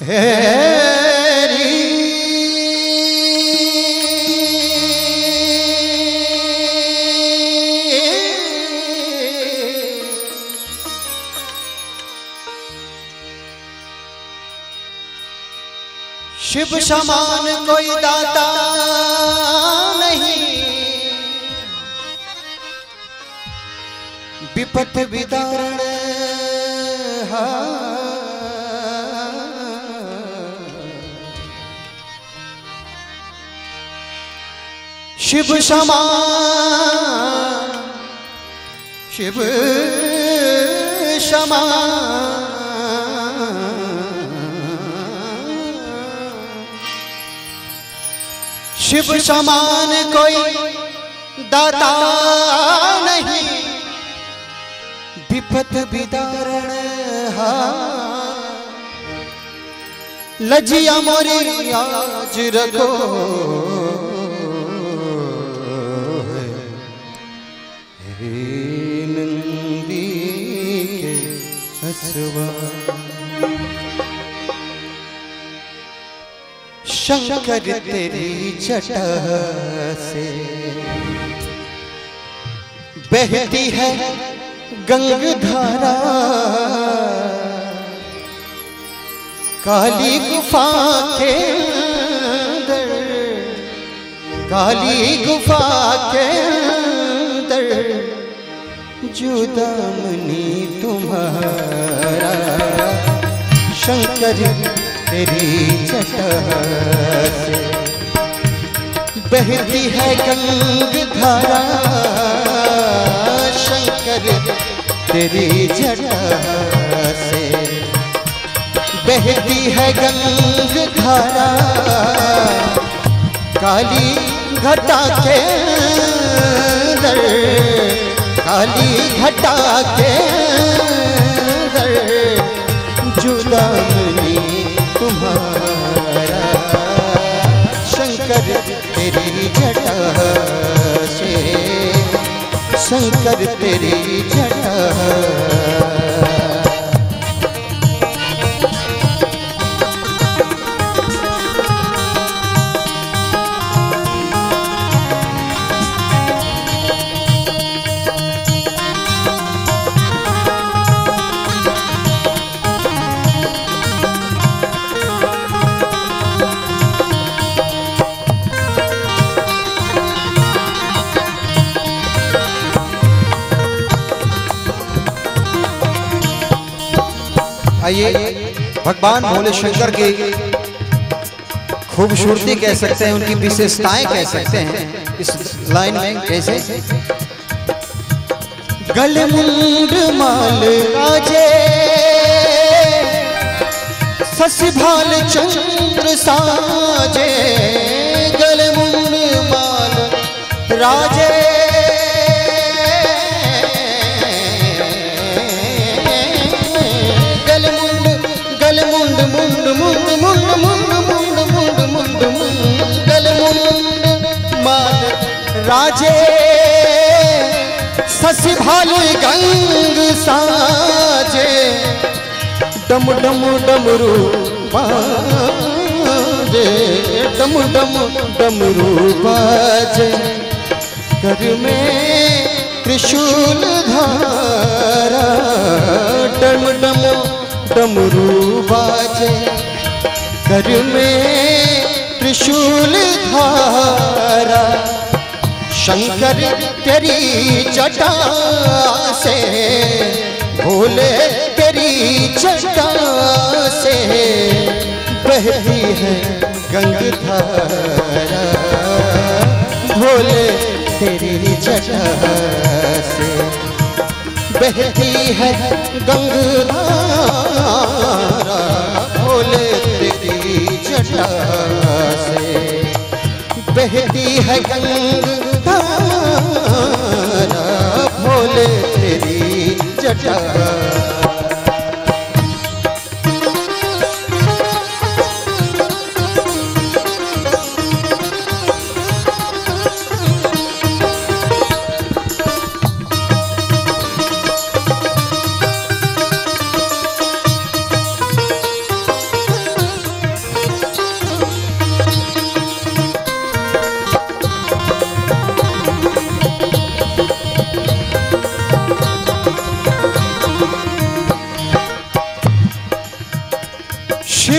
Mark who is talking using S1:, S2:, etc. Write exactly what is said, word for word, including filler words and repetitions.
S1: हेरी शिव समान कोई दाता नहीं, विपत विदारण शिव समान शिव समान शिव समान कोई दाता नहीं, विपत विदारण लजिया मोरी आज रखो हे नंदी के हसवा। शंकर तेरी जटा से बहती है गंगाधारा, काली गुफा के अंदर काली गुफा के अंदर जुदामनी तुम्हारा। शंकर तेरी जटा से बहती है गंगाधारा, शंकर तेरी जटा से बहती है गंगाधारा, काली घटा के अंदर काली घटा के अंदर जुदामनी तुम्हारा। शंकर तेरी जटा से शंकर तेरी जटा। आइए भगवान भोले शंकर की खूबसूरती कह सकते हैं, उनकी विशेषताएं कह सकते हैं इस लाइन में। कैसे? गलमुंड माल राजे ससिभाल चंद्र साजे, गलमुंड माल राजे मुंड मुंड मुंड मुंड मुंड मुंड मुंड मुंड मुंड गलमुंड माल राजे ससिभाल गंग साजे, डम डम डमरू बाजे डम डम डमरू बाजे, कर में त्रिशूल धारा डम डम डमरू बाजे, कर में त्रिशूल धारा। शंकर तेरी जटा से भोले तेरी जटा से बहती है गंगाधारा, भोले तेरी जटा से बहती है गंगाधारा, भोले तेरी जटा से बहती है गंगाधारा, भोले तेरी जटा।